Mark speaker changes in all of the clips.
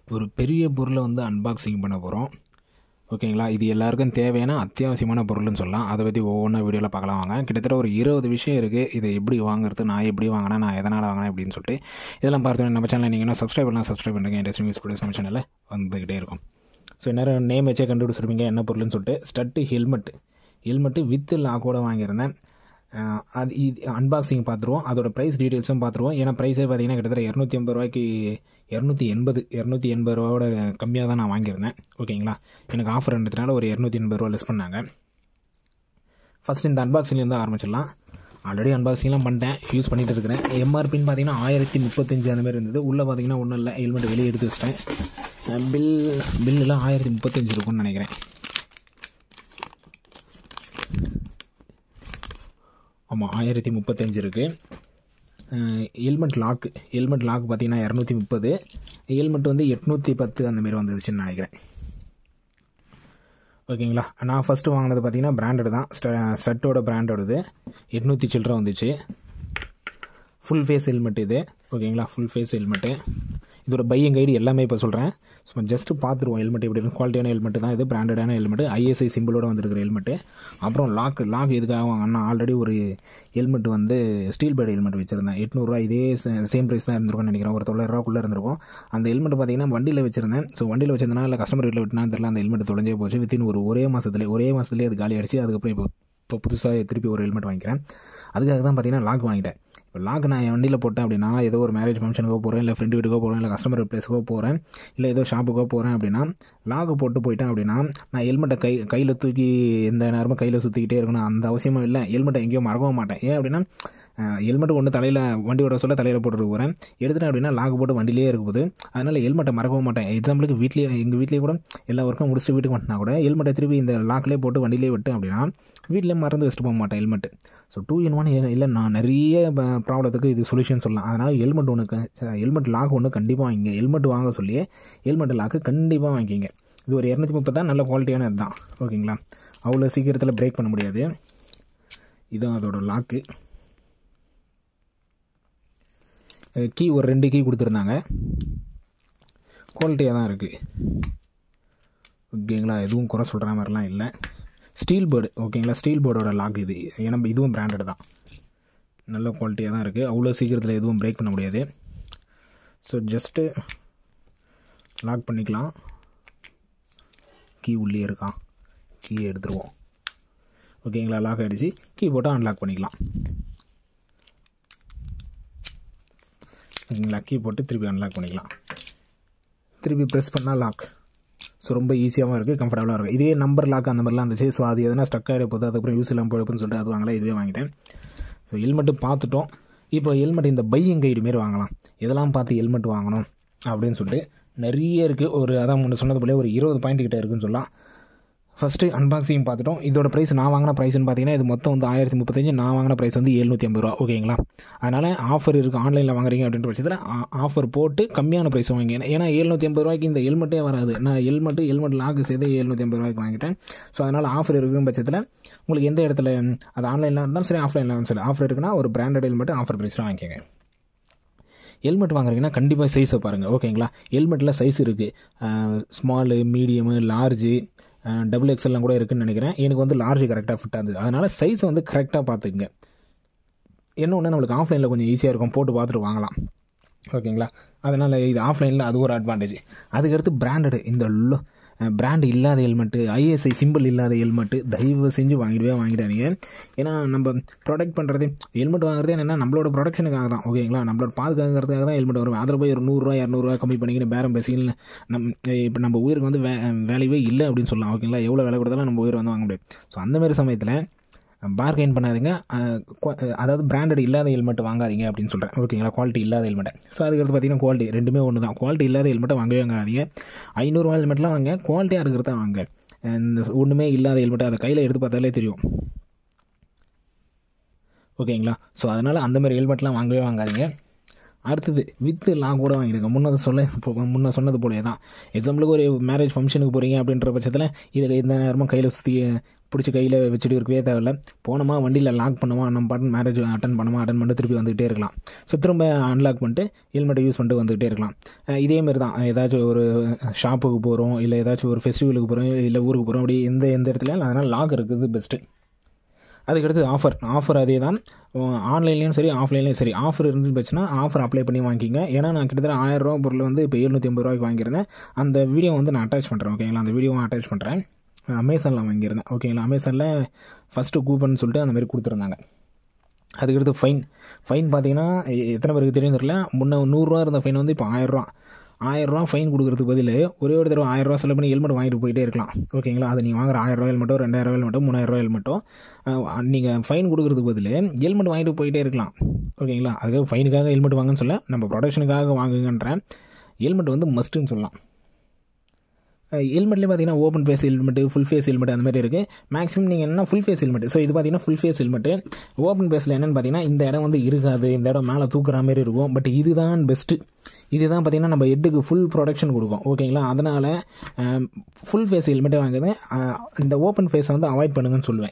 Speaker 1: ஒரு பெரிய பொருளை வந்து அன்பாக்சிங் பண்ண போகிறோம். ஓகேங்களா, இது எல்லாருக்கும் தேவையான அத்தியாவசியமான பொருள்னு சொல்லலாம். அதை பற்றி ஒவ்வொன்றா வீடியோவில் பார்க்கலாம் வாங்க. கிட்டத்தட்ட ஒரு 20 விஷயம் இருக்குது. இதை எப்படி வாங்குறது, நான் எப்படி வாங்கினேன், நான் எதனால் வாங்கினேன் அப்படின்னு சொல்லிட்டு இதெல்லாம் பார்த்து நம்ம சேனலில் நீங்கள் என்ன சப்ஸ்கிரைப் பண்ணலாம், சப்ஸ்கிரைப் பண்ணுங்கள். இன்ட்ரெஸ்டிங் நியூஸ் வீடியோஸ் நம்ம சேனலில் வந்துக்கிட்டே இருக்கும். ஸோ நேரம் நேம் வச்சே கண்டுபிடிச்சிருப்பீங்க என்ன பொருள்னு சொல்லிட்டு. ஸ்டட்டு ஹெல்மெட்டு வித் லாக்கோட வாங்கியிருந்தேன். அது இது அன்பாக்சிங் பார்த்துருவோம். அதோட ப்ரைஸ் டீட்டெயில்ஸும் பார்த்துருவோம். ஏன்னா ப்ரைஸே பார்த்தீங்கன்னா கிட்டத்தட்ட 250 ரூபாய்க்கு 280 ரூபாயோட கம்மியாக தான் நான் வாங்கியிருந்தேன். ஓகேங்களா, எனக்கு ஆஃபர் இருந்ததுனால ஒரு 280 ரூபா லெஸ் பண்ணாங்க. ஃபஸ்ட் இந்த அன்பாக்சிங்லேருந்து ஆரம்பிச்சிடலாம். ஆல்ரெடி அன்பாக்சிங்லாம் பண்ணிட்டேன், யூஸ் பண்ணிகிட்டு இருக்கிறேன். எம்ஆர்பின்னு பார்த்தீங்கன்னா 1035 அந்த மாதிரி இருந்தது. உள்ளே பார்த்தீங்கன்னா ஒன்றும் இல்லை, ஹெல்மெட் வெளியே எடுத்து வச்சிட்டேன். பில்லாம் 1035 இருக்கும்னு நினைக்கிறேன். ஆமாம், 1035 இருக்குது. ஹெல்மெட் லாக் பார்த்தீங்கன்னா 230. ஹெல்மெட் வந்து 810 அந்தமாரி வந்துருச்சுன்னு நினைக்கிறேன். ஓகேங்களா, நான் ஃபஸ்ட்டு வாங்கினது பார்த்தீங்கன்னா பிராண்டட் தான், ஸ்டட்டோட பிராண்டோடது 800 சில்லரை வந்துச்சு. ஃபுல் ஃபேஸ் ஹெல்மெட் இது. ஓகேங்களா, ஃபுல் ஃபேஸ் ஹெல்மெட்டு. இதோட பையிங் கைடு எல்லாமே இப்போ சொல்கிறேன். ஸோ ஜஸ்ட்டு பார்த்துருவோம் ஹெல்மெட் எப்படி இருக்கும். குவாலிட்டியான ஹெல்மெட்டு தான் இது, பிராண்டடான ஹெல்மெட்டு, ஐஎஸ்ஐ சிம்பிளோடு வந்துருக்கிற ஹெல்மெட்டு. அப்புறம் லாக் எதுக்காக வாங்கினா, ஆல்ரெடி ஒரு ஹெல்மெட் வந்து ஸ்டீல் பேட் ஹெல்மெட் வச்சுருந்தேன். 800 ரூபா, இதே சேம் ப்ரைஸ் தான் இருந்திருக்கும்னு நினைக்கிறேன். ஒரு 900 ரூபாக்குள்ளே இருந்திருக்கும். அந்த ஹெல்மெட் பார்த்தீங்கன்னா வண்டியில் வச்சுருந்தேன். ஸோ வண்டியில் வச்சிருந்தனா இல்லை கஸ்டமர் வீட்டில் விட்டுனான்னு தெரியல, அந்த ஹெல்மெட் தொலைஞ்சே போச்சு. வித்தின் ஒரே மாதத்துலேயே அது காலி ஆகிடுச்சு. அதுக்கப்புறம் இப்போ புதுசாக திருப்பி ஒரு ஹெல்மெட் வாங்கிக்கிறேன். அதுக்காக தான் பார்த்தீங்கன்னா லாக் வாங்கிட்டேன். இப்போ லாக் நான் என் வண்டியில் போட்டேன் அப்படின்னா, ஏதோ ஒரு மேரேஜ் ஃபங்க்ஷனுக்கோ போகிறேன், இல்லை ஃப்ரெண்டு வீட்டுக்கோ போகிறேன், இல்லை கஸ்டமர் பிளேஸுக்கோ போகிறேன், இல்லை ஏதோ ஷாப்புக்கோ போகிறேன் அப்படின்னா லாக் போட்டு போயிட்டேன் அப்படின்னா நான் ஹெல்மெட்டை கையில் தூக்கி எந்த நேரமும் கையில் சுற்றிக்கிட்டே இருக்கணும் அந்த அவசியமும் இல்லை. ஹெல்மெட்டை எங்கேயும் மறக்கவும் மாட்டேன். ஏன் அப்படின்னா ஹெல்மெட் ஒன்று தலையில் வண்டியோட சொல்ல தலையில் போட்டுட்டு போகிறேன், எடுத்துட்டேன் அப்படின்னா லாக் போட்டு வண்டியிலே இருக்கும்போது அதனால் ஹெல்மெட்டை மறக்கவும் மாட்டேன். எக்ஸாம்பிளுக்கு எங்கள் வீட்லேயே கூட எல்லா ஒர்க்கும் முடிச்சுட்டு வீட்டுக்கு வந்துட்டா கூட ஹெல்மெட்டை திருப்பி இந்த லாக்லேயே போட்டு வண்டியிலே விட்டேன் அப்படின்னா வீட்டிலே மறந்து வச்சுட்டு போக மாட்டேன் ஹெல்மெட்டு. ஸோ 2-in-1 இல்லை, நான் நிறைய ப்ராப்ளத்துக்கு இது சொல்யூஷன் சொல்லலாம். அதனால் ஹெல்மெட் லாக் ஒன்று கண்டிப்பாக வாங்கிங்க. ஹெல்மெட் வாங்க சொல்லியே ஹெல்மெட் லாக்கு கண்டிப்பாக வாங்கிக்கிங்க. இது ஒரு 230 தான், நல்ல குவாலிட்டியான இதுதான். ஓகேங்களா, அவ்வளோ சீக்கிரத்தில் பிரேக் பண்ண முடியாது. இதுதான் அதோட லாக்கு. கீ ஒரு 2 கீ கொடுத்துருந்தாங்க, குவாலிட்டியாக தான் இருக்குது. ஓகேங்களா, எதுவும் குறை சொல்கிற மாதிரிலாம் இல்லை. Steel bird. ஓகேங்களா, ஸ்டீல் பேர்டோட லாக் இது. ஏன்னா இதுவும் பிராண்டட் தான், நல்ல குவாலிட்டியாக தான் இருக்குது. அவ்வளோ சீக்கிரத்தில் எதுவும் பிரேக் பண்ண முடியாது. ஸோ ஜஸ்ட்டு லாக் பண்ணிக்கலாம். கீ உள்ளே இருக்கான், கீயை எடுத்துருவோம். ஓகேங்களா, லாக் ஆகிடுச்சு. கீ போட்டு அன்லாக் பண்ணிக்கலாம். ஓகேங்களா, கீ போட்டு திருப்பி அன்லாக் பண்ணிக்கலாம். திருப்பி ப்ரெஸ் பண்ணால் லாக். ஸோ ரொம்ப ஈஸியாகவும் இருக்குது, கம்ஃபர்டபுளாக இருக்குது. இதே நம்பர் லாக் அந்த மாதிரிலாம் இருந்துச்சு. ஸோ அது எதனா ஸ்டக் ஆகிட போகுது, அதுக்கப்புறம் யூஸ் இல்லாமல் போய்டுன்னு சொல்லிட்டு அது வாங்கலாம். இதுவே வாங்கிட்டேன். ஸோ ஹெல்மெட்டு பார்த்துட்டோம். இப்போ ஹெல்மெட் இந்த பையிங் கைடு மாரி வாங்கலாம். எதெல்லாம் பார்த்து ஹெல்மெட் வாங்கணும் அப்படின்னு சொல்லிட்டு நிறைய இருக்குது. அதான் முன்ன சொன்னது போல ஒரு 20 பாயிண்ட் கிட்டே இருக்குதுன்னு சொல்லலாம். ஃபஸ்ட்டு அன்பாக்சிங் பார்த்துட்டோம். இதோட ப்ரைஸ் நான் வாங்கின ப்ரைஸ்னு பார்த்தீங்கன்னா இது மொத்தம் வந்து 1035. நான் வாங்கின ப்ரைஸ் வந்து 750 ரூபா. ஓகேங்களா, அதனால் ஆஃபர் இருக்குது. ஆன்லைனில் வாங்குறீங்க அப்படின்ற பட்சத்தில் ஆஃபர் போட்டு கம்மியான ப்ரைஸ் வாங்கிங்க. ஏன்னா 750 ரூபாய்க்கு இந்த ஹெல்மெட்டே வராது. நான் ஹெல்மெட் லாக்கு சேர்த்து 750 ரூபாய்க்கு வாங்கிட்டேன். ஸோ அதனால் ஆஃபர் இருக்கும் பட்சத்தில் உங்களுக்கு எந்த இடத்துல அது ஆன்லைனில் இருந்தாலும் சரி, ஆஃப்லைனில் இருந்தாலும் சரி, ஆஃபர் இருக்குன்னா ஒரு பிராண்டட் ஹெல்மெட் ஆஃபர் ப்ரைஸில் வாங்கிக்கோங்க. ஹெல்மெட் வாங்குறீங்கன்னா கண்டிப்பாக சைஸை பாருங்கள். ஓகேங்களா, ஹெல்மெட்டில் சைஸ் இருக்குது, ஸ்மாலு, மீடியமு, லார்ஜு, XXL கூட இருக்குதுன்னு நினைக்கிறேன். எனக்கு வந்து லார்ஜ் கரெக்டாக ஃபிட் ஆகுது. அதனால் சைஸை வந்து கரெக்டாக பார்த்துக்குங்க. என்ன ஒன்று, நம்மளுக்கு ஆஃப்லைனில் கொஞ்சம் ஈஸியாக இருக்கும், போட்டு பார்த்துட்டு வாங்கலாம். ஓகேங்களா, அதனால் இது ஆஃப்லைனில் அது ஒரு அட்வான்டேஜ். அதுக்கடுத்து பிராண்டடு, இந்த பிராண்டு இல்லாத ஹெல்மெட்டு, ஐஎஸ்ஐ சிம்பிள் இல்லாத ஹெல்மெட்டு தயவு செஞ்சு வாங்கிடாதீங்க. ஏன்னா நம்ம ப்ரொடெக்ட் பண்ணுறது, ஹெல்மெட் வாங்குறது என்னென்னா நம்மளோட ப்ரொடெக்ஷனுக்காக தான். ஓகேங்களா, நம்மளோட பாதுகாக்கிறதுக்காக தான் ஹெல்மெட் வரும். அதில் போய் ஒரு 100 200 கம்மி பண்ணிக்கிட்டு பேரம் பேசிக்கல இப்போ நம்ம உயிருக்கு வந்து வேல்யூவே இல்லை அப்படின்னு சொல்லலாம். ஓகேங்களா, எவ்வளோ விலை கொடுத்தாலும் நம்ம உயிர் வந்து வாங்க முடியாது. ஸோ அந்தமாரி சமயத்தில் பார்கெயின் பண்ணாதீங்க. அதாவது பிராண்டட் இல்லாத ஹெல்மெட் வாங்காதீங்க அப்படின்னு சொல்கிறேன். ஓகேங்களா, குவாலிட்டி இல்லாத ஹெல்மெட்டை. ஸோ அதுக்கடுத்து பார்த்தீங்கன்னா குவாலிட்டி ரெண்டுமே ஒன்று தான். குவாலிட்டி இல்லாத ஹெல்மெட்டை வாங்காதீங்க. 500 ரூபா ஹெல்மெட்லாம் வாங்க, குவாலிட்டியாக இருக்கிறதா வாங்க. இந்த ஒன்றுமே இல்லாத ஹெல்மெட்டை அதை கையில் எடுத்து பார்த்தாலே தெரியும். ஓகேங்களா, ஸோ அதனால் அந்தமாதிரி ஹெல்மெட்லாம் வாங்காதீங்க. அடுத்தது வித் லாக் கூட வாங்கிடுங்க. முன்ன சொன்னது போலே தான். எக்ஸாம்பிளுக்கு ஒரு மேரேஜ் ஃபங்க்ஷனுக்கு போகிறீங்க அப்படின்ற பட்சத்தில் இதை எந்த நேரமும் கையில் சுற்றி பிடிச்சி கையில் வச்சுட்டு இருக்கவே தேவையில்ல. போனோமா வண்டியில் லாக் பண்ணுமா, நம்ம பாட்டு மேரேஜ் அட்டன் பண்ணிட்டு திருப்பி வந்துகிட்டே இருக்கலாம். ஸோ திரும்ப அன்லாக் பண்ணிட்டு ஹெல்மெட்டை யூஸ் பண்ணிட்டு வந்துகிட்டே இருக்கலாம். இதேமாரி தான் ஏதாச்சும் ஒரு ஷாப்புக்கு போகிறோம், இல்லை ஏதாச்சும் ஒரு ஃபெஸ்டிவலுக்கு போகிறோம், இல்லை ஊருக்கு போகிறோம், அப்படி எந்த இடத்துல அதனால் லாக் இருக்குது பெஸ்ட்டு. அதுக்கடுத்து ஆஃபர் அதே தான். ஆன்லைன்லேயும் சரி ஆஃப்லைன்லேயும் சரி ஆஃபர் இருந்துச்சுன்னா ஆஃபர் அப்ளை பண்ணி வாங்கிக்கிங்க. ஏன்னா நான் கிட்டத்தட்ட 1000 ரூபா பொருள் வந்து இப்போ 750 ரூபாய்க்கு வாங்கியிருந்தேன். அந்த வீடியோ வந்து நான் அட்டாச் பண்ணுறேன். ஓகேங்களா, அந்த வீடியோவும் அட்டாச் பண்ணுறேன். அமேசானில் வாங்கியிருந்தேன். ஓகேங்களா, அமேசானில் ஃபஸ்ட்டு கூப்பன் சொல்லிட்டு அந்த மாதிரி கொடுத்துருந்தாங்க. அதுக்கடுத்து ஃபைன் பார்த்தீங்கன்னா எத்தனை பேருக்கு தெரியும் தெரியல. முன்ன 100 ரூபா இருந்த ஃபைன் வந்து இப்போ 1000 ரூபா. 1000 ரூபா ஃபைன் கொடுக்குறதுக்கு பதில் ஒரே ஒரு தடவை 1000 ரூபா செலவு பண்ணி ஹெல்மெட் வாங்கிட்டு போயிட்டே இருக்கலாம். ஓகேங்களா, அது நீங்கள் வாங்குற 1000 ரூபா ஹெல்மெட்டோ 2000 ரூபா ஹெல்மெட்டோ 3000 ரூபா ஹெல்மெட்டோ நீங்கள் ஃபைன் கொடுக்குறதுக்கு பதில் ஹெல்மெட் வாங்கிட்டு போயிட்டே இருக்கலாம். ஓகேங்களா, அதுக்காக ஃபைனுக்காக ஹெல்மெட் வாங்கன்னு சொல்ல, நம்ம ப்ரொடக்ஷனுக்காக வாங்குங்கன்றேன். ஹெல்மெட் வந்து மஸ்ட்டுன்னு சொல்லலாம். ஹெல்மெட்லேயே பார்த்தீங்கன்னா open face helmet, full face helmet அந்த மாதிரி இருக்குது. மேக்ஸிமம் நீங்கள் என்ன ஃபுல் ஃபேஸ் ஹெல்மெட். ஸோ இது பார்த்தீங்கன்னா ஃபுல் ஃபேஸ் ஹெல்மெட்டு. ஓப்பன் ஃபேஸில் என்னென்னு பார்த்தீங்கன்னா இந்த இடம் வந்து இருக்காது, இந்த இடம் மேலே தூக்குற மாதிரி இருக்கும். பட் இதுதான் பெஸ்ட்டு. இதுதான் பார்த்தீங்கன்னா நம்ம ஹெட்டுக்கு ஃபுல் ப்ரொடெக்ஷன் கொடுக்கும். ஓகேங்களா, அதனால் ஃபுல் ஃபேஸ் ஹெல்மெட்டே வாங்குது. இந்த ஓப்பன் ஃபேஸை வந்து அவாய்ட் பண்ணுங்கன்னு சொல்லுவேன்.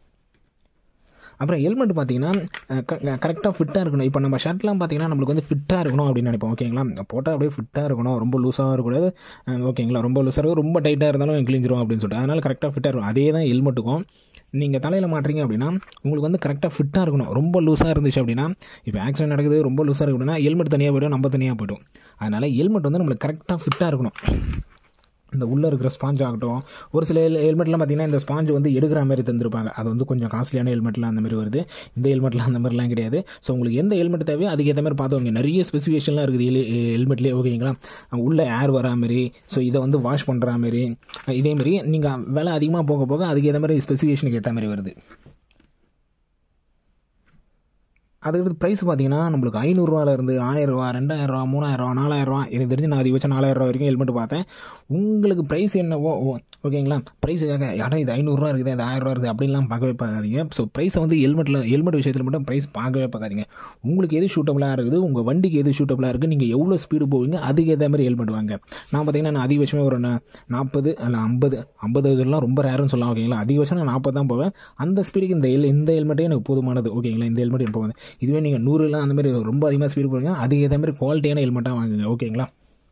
Speaker 1: அப்புறம் ஹெல்மெட் பார்த்தீங்கன்னா கரெக்டாக ஃபிட்டாக இருக்கணும். இப்போ நம்ம ஷர்ட்லாம் பார்த்தீங்கன்னா நம்மளுக்கு வந்து ஃபிட்டாக இருக்கணும் அப்படின்னு நினைப்போம். ஓகேங்களா, போட்டால் அப்படியே ஃபிட்டாக இருக்கணும், ரொம்ப லூஸாக இருக்கக்கூடாது. ஓகேங்களா, ரொம்ப லூஸாக இருக்கும், ரொம்ப டைட்டாக இருந்தாலும் கிழிஞ்சிரும் அப்படின்னு சொல்லிட்டு. அதனால் கரெக்டாக ஃபிட்டாக இருக்கும். அதே தான் ஹெல்மெட்டுக்கும். நீங்கள் தலையில் மாட்டுறீங்க அப்படின்னா உங்களுக்கு வந்து கரெக்டாக ஃபிட்டாக இருக்கணும். ரொம்ப லூஸாக இருந்துச்சு அப்படின்னா, இப்போ ஆக்சிடென்ட் நடக்குது, ரொம்ப லூஸாக இருக்கு அப்படின்னா ஹெல்மெட் தனியாக போய்டும், நம்ம தனியாக போய்டும். அதனால் ஹெல்மெட் வந்து நம்மளுக்கு கரெக்டாக ஃபிட்டாக இருக்கணும். இந்த உள்ளே இருக்கிற ஸ்பாஞ்ச் ஆகட்டும், ஒரு சில ஹெல்மெட்லாம் பார்த்தீங்கன்னா இந்த ஸ்பாஞ்ச் வந்து எடுக்கிற மாதிரி தந்துருப்பாங்க. அது வந்து கொஞ்சம் காஸ்ட்லியான ஹெல்மெட்லாம் அந்த மாதிரி வருது. இந்த ஹெல்மெட்லாம் அந்த மாதிரிலாம் கிடையாது. ஸோ உங்களுக்கு எந்த ஹெல்மெட் தேவையோ அதுக்கேற்ற மாதிரி பார்த்துவாங்க. நிறைய ஸ்பெசிஃபிகேஷன்லாம் இருக்குது ஹெல்மெட்லேயே. ஓகேங்களா, உள்ளே ஏர் வரா மாதிரி, ஸோ இதை வந்து வாஷ் பண்ணுற மாதிரி, இதேமாரி நீங்கள் விலை அதிகமாக போக போக அதுக்கேற்ற மாதிரி ஸ்பெசிஃபிகேஷனுக்கு ஏற்ற மாதிரி வருது. அதுக்கடுத்து ப்ரைஸ் பார்த்தீங்கன்னா நம்மளுக்கு 500 ரூபாயிலேருந்து 1000 ரூபா, 2000 ரூபா, 3000 ரூபா, 4000 ரூபா. எனக்கு தெரிஞ்சு நான் அதிகபட்சம் 4000 ரூபா வரைக்கும் ஹெல்மெட் பார்த்தேன். உங்களுக்கு ப்ரைஸ் என்னவோ ஓகேங்களா, ப்ரைஸுக்காக யாரும் இது 500 ரூபா இருக்குது, இது 1000 ரூபா இருக்குது அப்படின்லாம் பார்க்கவே பார்க்காதீங்க. ஸோ ப்ரைஸை வந்து ஹெல்மெட் விஷயத்தில் மட்டும் ப்ரைஸ் பார்க்கவே பார்க்காதீங்க. உங்களுக்கு எது சூட்டபுளாக இருக்குது, உங்கள் வண்டிக்கு எது சூட்டபுளாக இருக்குது, நீங்கள் எவ்வளோ ஸ்பீடு போவீங்க, அதுக்கு ஏற்ற மாதிரி ஹெல்மெட் வாங்க. நான் பார்த்தீங்கன்னா நான் அதிகபட்சமே ஒரு 40 அல்ல 50 இதெல்லாம் ரொம்ப ரேருன்னு சொல்லலாம். ஓகேங்களா, அதிகபட்சம் நான் 40 தான் போவேன். அந்த ஸ்பீடுக்கு இந்த ஹெல்மெட்டே எனக்கு போதுமானது. ஓகேங்களா, இந்த ஹெல்மெட் எனக்கு போகுது. இதுவே நீங்கள் 100லாம் அந்த மாதிரி ரொம்ப அதிகமாக ஸ்பீடு போவீங்க, அதுக்கு ஏற்ற மாதிரி குவாலிட்டியான ஹெல்மெட்டாக வாங்குங்க. ஓகேங்களா.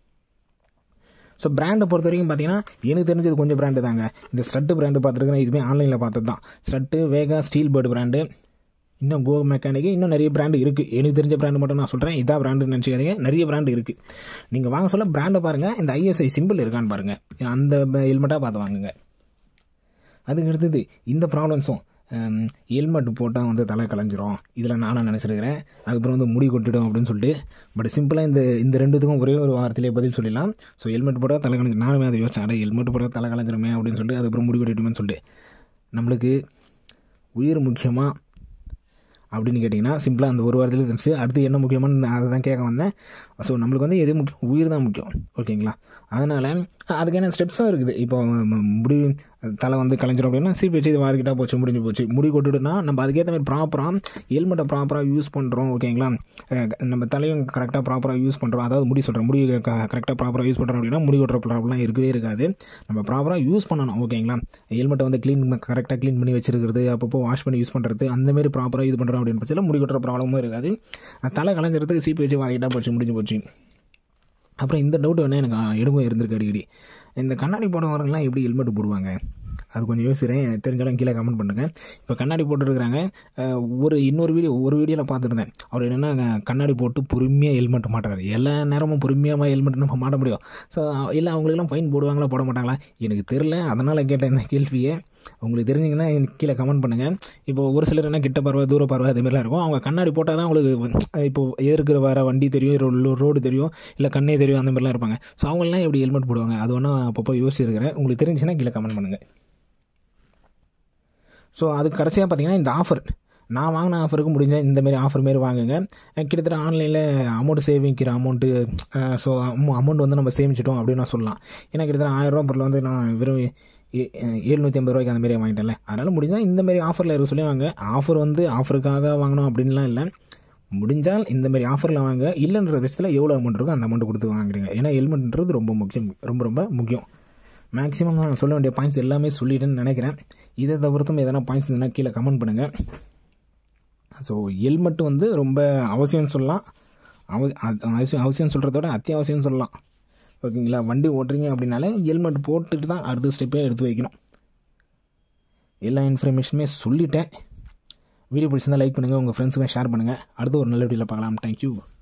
Speaker 1: ஸோ பிராண்டை பொறுத்த வரைக்கும் பார்த்தீங்கன்னா எனக்கு தெரிஞ்சது கொஞ்சம் பிராண்டு தாங்க. இந்த ஸ்ட்ரட்டு பிராண்டு பார்த்துருக்கேன், இதுவுமே ஆன்லைனில் பார்த்தது தான். Studds, Vega, steel bird brand, இன்னும் கோ மெக்கானிக்கு, இன்னும் நிறைய பிராண்டு இருக்குது. எனக்கு தெரிஞ்ச பிராண்டு மட்டும் நான் சொல்கிறேன். இதான் பிராண்டுன்னு நினச்சிக்காதீங்க, நிறைய பிராண்டு இருக்குது. நீங்கள் வாங்க சொல்ல பிராண்டை பாருங்கள், இந்த ISI சிம்பிள் இருக்கான்னு பாருங்கள், அந்த ஹெல்மெட்டாக பார்த்து வாங்குங்க. அதுக்கு அடுத்தது இந்த ப்ராப்ளம்ஸும் ஹெல்மெட் போட்டால் வந்து தலை கலைஞ்சிரும், இதில் நானும் நினச்சிருக்கிறேன். அதுக்கப்புறம் வந்து முடி கொட்டிடும் அப்படின்னு சொல்லிட்டு. பட் சிம்பிளாக இந்த ரெண்டுத்துக்கும் ஒரே ஒரு வார்த்தையிலே பதில் சொல்லிடலாம். ஸோ ஹெல்மெட் போட்டால் தலை கலைஞ்சிரும். நானுமே அதை யோசிச்சேன், ஹெல்மெட் போட்டால் தலை கலைஞ்சிருமே அப்படின்னு சொல்லிட்டு. அதுக்கப்புறம் முடி கொட்டிடுமே சொல்லிட்டு. நம்மளுக்கு உயிர் முக்கியமாக அப்படின்னு கேட்டிங்கன்னா சிம்பிளாக அந்த ஒரு வாரத்தில் இருந்துச்சு. அடுத்து என்ன முக்கியமானு அதை தான் கேட்க வந்தேன். ஸோ நம்மளுக்கு வந்து எது முக்கியம், உயிர் தான் முக்கியம். ஓகேங்களா, அதனால் அதுக்கான ஸ்டெப்ஸும் இருக்குது. இப்போ முடி தலை வந்து கலைஞ்சிரும் அப்படின்னா சீப் வச்சு இது வாரிக்கிட்டா போச்சு, முடிஞ்சு போச்சு. முடி கொட்டுடுனா நம்ம அதுக்கேற்ற மாதிரி ப்ராப்பராக ஹெல்மெட்டை ப்ராப்பராக யூஸ் பண்ணுறோம். ஓகேங்களா, நம்ம தலையும் கரெக்டாக ப்ராப்பராக யூஸ் பண்ணுறோம். அதாவது முடி சொல்கிறேன், முடி கரெக்டாக ப்ராப்பராக யூஸ் பண்ணுறோம் அப்படின்னா முடி கொட்டுற ப்ராப்ளம்லாம் இருக்கவே இருக்காது. நம்ம ப்ராப்பராக யூஸ் பண்ணணும். ஓகேங்களா, ஹெல்மெட்டை வந்து கரெக்டாக க்ளீன் பண்ணி வச்சிருக்கிறது, அப்பப்போ வாஷ் பண்ணி யூஸ் பண்ணுறது, அந்தமாரி ப்ராப்பராக இது பண்ணுறோம் அப்படின்னு பட்சத்தில் முடி கொட்டுற ப்ராப்ளமும் இருக்காது. தலை கலைஞ்சிறதுக்கு சீப் வச்சு வாரிக்கிட்டா போச்சு, முடிஞ்சு போச்சு. அப்புறம் இந்த டவுட் வேணால் எனக்கு எடுக்கும் இருந்திருக்கு அடிக்கடி. இந்த கண்ணாடி போடுறவங்கலாம் எப்படி ஹெல்மெட் போடுவாங்க, அது கொஞ்சம் யோசிக்கிறேன். தெரிஞ்சாலும் கீழே கமெண்ட் பண்ணுங்கள். இப்போ கண்ணாடி போட்டுருக்குறாங்க. ஒரு வீடியோவில் பார்த்துருந்தேன். அவர் என்னென்னா கண்ணாடி போட்டு பொறுமையாக ஹெல்மெட் மாட்டுறாரு. எல்லா நேரமும் பொறுமையாக ஹெல்மெட் நம்ம மாட்ட முடியும். ஸோ இல்லை அவங்களுக்கெல்லாம் ஃபைன் போடுவாங்களா போட மாட்டாங்களா எனக்கு தெரில, அதனால் கேட்டேன் இந்த கேள்வியை. உங்களுக்கு தெரிஞ்சிங்கன்னா கீழே கமெண்ட் பண்ணுங்கள். இப்போ ஒரு சிலர் என்ன கிட்ட பார்வை, தூர பார்வை, அதுமாரிலாம் இருக்கும். அவங்க கண்ணாடி போட்டால் தான் உங்களுக்கு இப்போ இருக்கிற வர வண்டி தெரியும், ரோடு தெரியும், இல்லை கண்ணே தெரியும், அந்த மாதிரிலாம் இருப்பாங்க. ஸோ அவங்களாம் எப்படி ஹெல்மெட் போடுவாங்க, அது ஒன்றா அப்பப்போ யோசிச்சிருக்கிறேன். உங்களுக்கு தெரிஞ்சுன்னா கீழே கமெண்ட் பண்ணுங்கள். ஸோ அதுக்கு கடைசியாக பார்த்தீங்கன்னா இந்த ஆஃபர், நான் வாங்கின ஆஃபருக்கு முடிஞ்ச இந்தமாரி ஆஃபர் மாரி வாங்குங்க. கிட்டத்தட்ட ஆன்லைனில் அமௌண்ட் சேவிங்கிற அமௌண்ட்டு, ஸோ அமௌண்ட் வந்து நம்ம சேமிச்சிட்டோம் அப்படின்னு நான் சொல்லலாம். ஏன்னா கிட்டத்தட்ட 1000 ரூபா பொருள் வந்து நான் வெறும் 750 ரூபாய்க்கு அந்தமாரி வாங்கிட்டேன்ல. அதனால் முடிஞ்சால் இந்தமாரி ஆஃபரில் இருக்க சொல்லி வாங்க. ஆஃபர் வந்து ஆஃபருக்காக வாங்கணும் அப்படின்லாம் இல்லை, முடிஞ்சால் இந்த மாதிரி ஆஃபரில் வாங்க. இல்லைன்ற பட்சத்தில் எவ்வளோ அமௌண்ட் இருக்கோ அந்த அமௌண்ட் கொடுத்து வாங்குறீங்க. ஏன்னா ஹெல்மெட்ன்றது ரொம்ப முக்கியம், ரொம்ப ரொம்ப முக்கியம். மேக்ஸிமம் நான் சொல்ல வேண்டிய பாயிண்ட்ஸ் எல்லாமே சொல்லிட்டேன்னு நினைக்கிறேன். இதை தவிர்த்தும் எதனா பாயிண்ட்ஸ் இருந்தால் கீழே கமெண்ட் பண்ணுங்கள். ஸோ ஹெல்மெட் வந்து ரொம்ப அவசியம்னு சொல்லலாம். அவசியம் சொல்கிறத விட அத்தியாவசியம்னு சொல்லலாம். ஓகேங்களா? வண்டி ஓட்டுறீங்க அப்படின்னாலே ஹெல்மெட் போட்டுட்டு தான் அடுத்த ஸ்டெப்பே எடுத்து வைக்கணும். எல்லா இன்ஃபர்மேஷனுமே சொல்லிட்டேன். வீடியோ பிடிச்சிருந்தால் லைக் பண்ணுங்கள், உங்கள் ஃப்ரெண்ட்ஸுக்கும் ஷேர் பண்ணுங்கள். அடுத்து ஒரு நல்ல வீடியோவில் பார்க்கலாம். தேங்க்யூ.